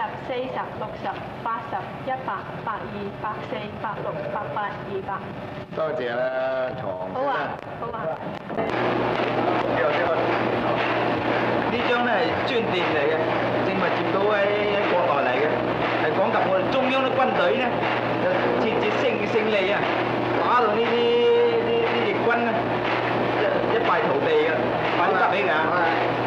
40、60、80、100、120、140、160、180、200。 多謝啦，床。 好啊，好啊。 呢張咧係專電嚟嘅，正話接到喺國內嚟嘅，係講及我哋中央啲軍隊咧，就節節勝利啊，打到呢啲敵軍咧一敗塗地嘅，快啲得俾㗎。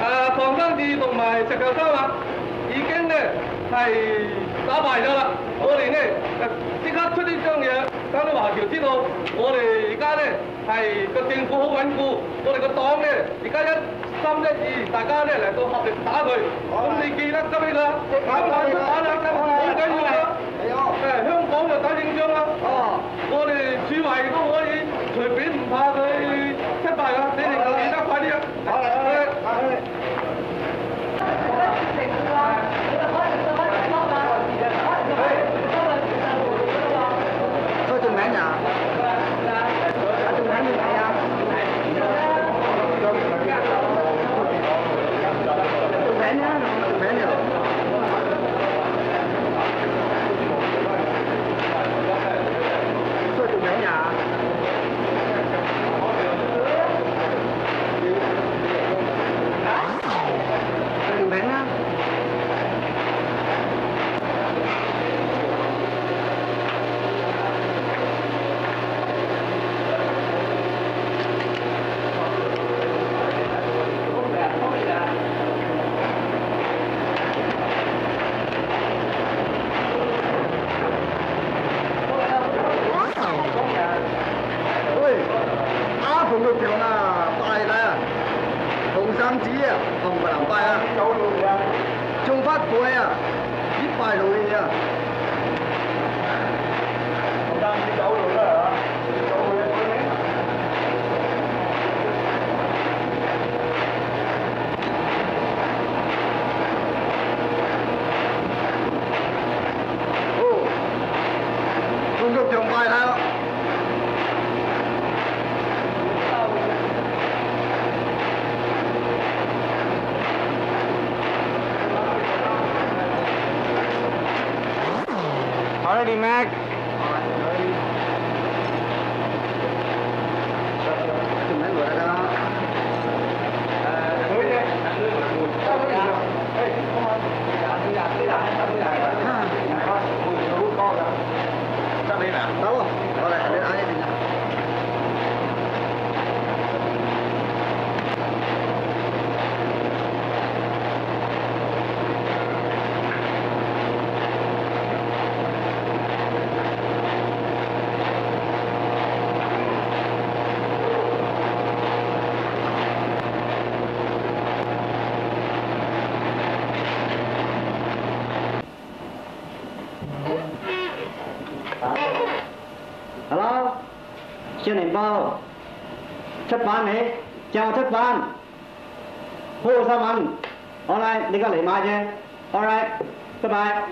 唐生智同埋石球洲啊，已經咧係打敗咗啦。我哋咧即刻出呢張嘢，等啲華僑知道我哋而家咧係個政府好穩固，我哋個黨咧而家一心一意，大家咧嚟到合力打佢。咁你記得今日啦，打出打啦，好緊要啦。香港就打正仗啦。我哋駐華都可以隨便唔怕佢失敗噶，你哋記得快啲啊！ tôi từng mẹ nhà từng mẹ như vậy à từng mẹ nhá từng mẹ nhá tôi từng mẹ nhà từng mẹ nhá Alrighty, Mac. Đâu rồi? Rồi lại đến ai đi nhỉ? Hello, xin điện bao thất ban này, chào thất ban hô sao ăn alright, đi có lấy mai chứ alright, bye bye.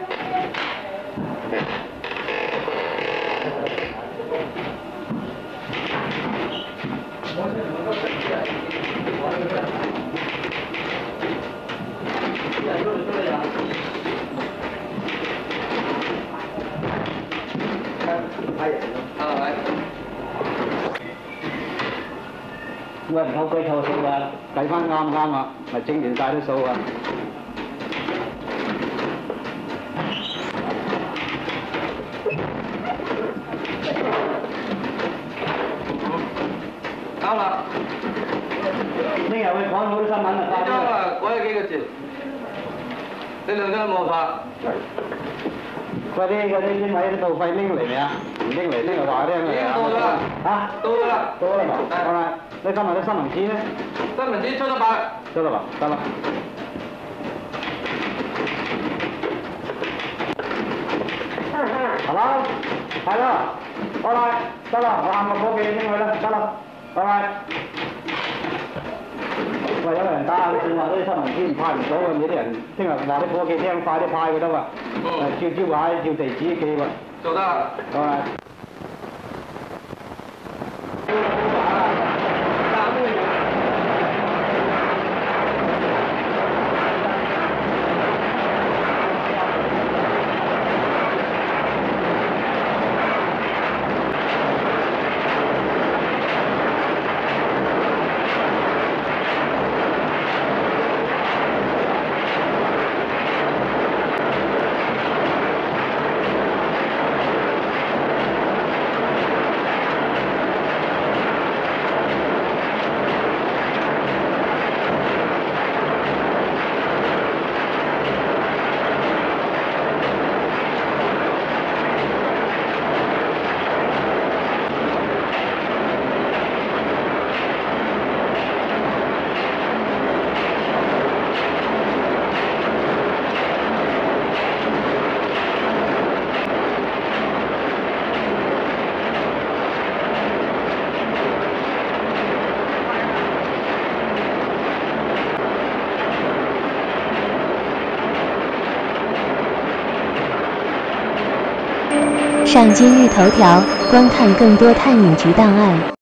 Mình không quay thầu thì là cái văn ngon ngon mà chính điện sai nó sâu à. Sao là? Nhưng mà có nỗi sao mà Cho là có cái gì? Đây là cái màu phạt. Qua đi nhưng mà tàu phải linh lại nè. Linh là gọi đây này. Hả? Tôi là bảo. Alright. Đây sao mà nó bằng chí đấy? Bằng chí cho nó bạn. Cho nó bảo. Sao bảo? Hello. Hello. Alright. Sao bảo? Làm một cô kia như vậy đó. Sao bảo? Alright. Vậy đó là người ta nhưng mà đây sao bằng chí phai một số như thế này. Thế là vào cái cô kia thêm phai cái đâu à? Chiêu bài chiêu tỷ chí kia vậy. Chỗ đó. Alright. 上今日头条，观看更多探影局档案。